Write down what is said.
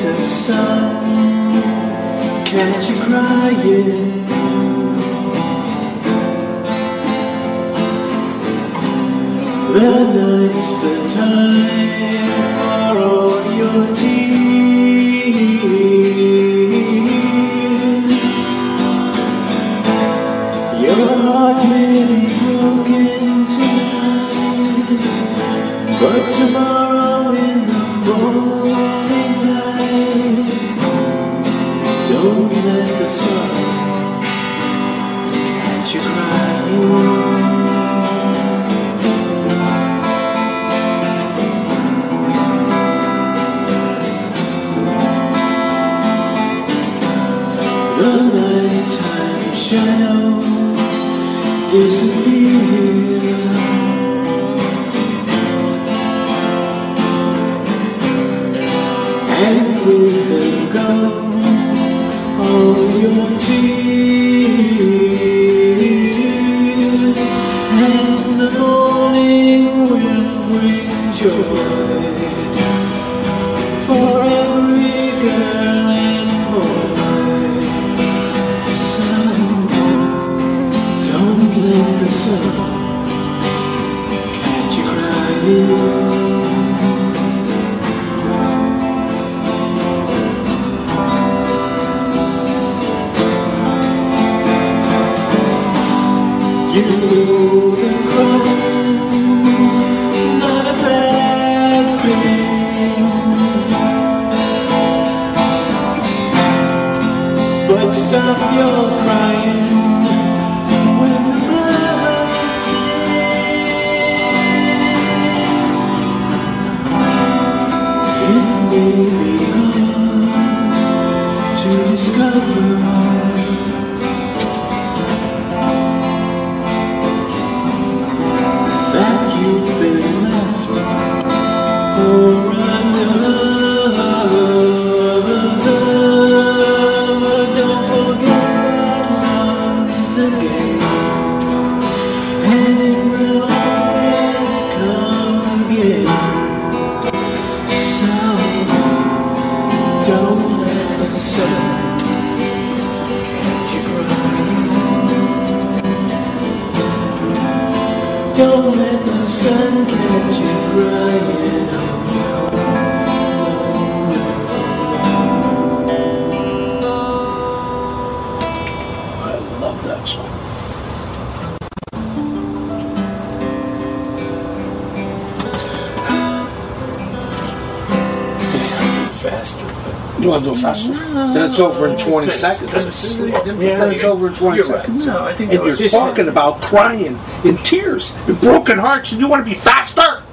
the sun catch you crying. The night's the time for all your tears. Your heart may be broken tonight, but tomorrow in the morning light, don't let the sun catch you crying. The nighttime shadows disappear, and with them go all your tears, and the morning will bring joy for every girl and boy. Don't let the sun catch you crying. You know that crying's not a bad thing, but stop your crying when the birds sing. It may be hard to discover that you've been left for another. But don't forget that love's a game, and it will always come again. So don't let the sun catch you crying. Don't let the sun catch you crying. I love that song. Faster. You want to do it faster? Then it's over in 20 seconds. Then it's over in 20 seconds. No, I think And you're talking about crying in tears and broken hearts, and you want to be faster?